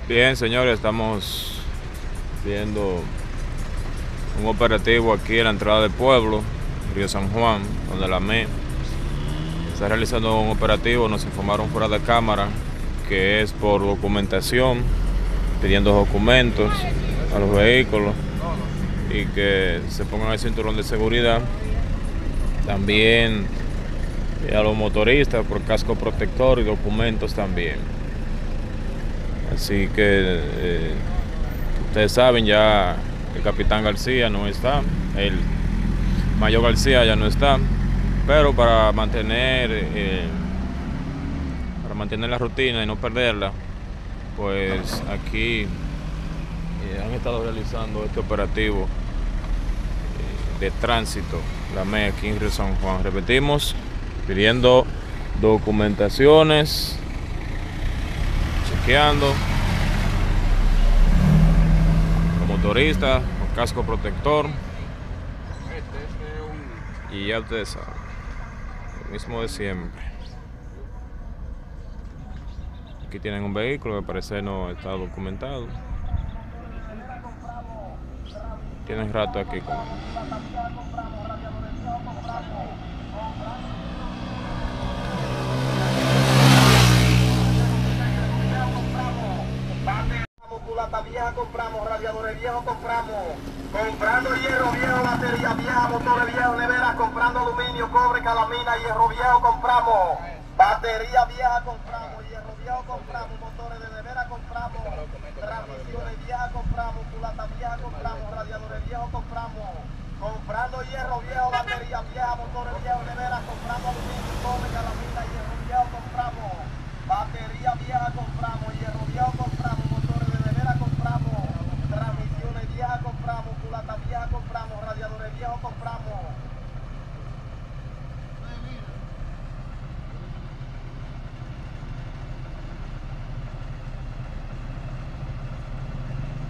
Bien, señores, estamos viendo un operativo aquí en la entrada del pueblo, Río San Juan, donde la ME está realizando un operativo. Nos informaron fuera de cámara que es por documentación, pidiendo documentos a los vehículos y que se pongan el cinturón de seguridad. También a los motoristas por casco protector y documentos también. Así que ustedes saben, ya el capitán García no está, el mayor García ya no está, pero para mantener la rutina y no perderla, pues aquí han estado realizando este operativo de tránsito, la ME aquí en Río San Juan. Repetimos, pidiendo documentaciones, chequeando los motoristas con casco protector, y ya ustedes saben, lo mismo de siempre. Aquí tienen un vehículo que parece no está documentado. Tienen rato aquí con él. Culata vieja compramos, radiadores viejos compramos, comprando hierro viejo, batería vieja, motores viejos, neveras, comprando aluminio, cobre, calamina, hierro viejo compramos, batería vieja compramos, hierro viejo compramos, motores de nevera compramos, transmisiones viejas compramos, culata vieja compramos, radiadores viejos compramos, comprando hierro viejo, batería vieja, motores viejos, neveras, comprando aluminio, cobre, calamina, hierro viejo compramos, batería vieja compramos, hierro viejo compramos, transmisiones viejas compramos, culata vieja compramos, radiadores viejos compramos.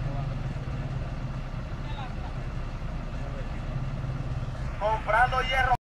Comprando hierro.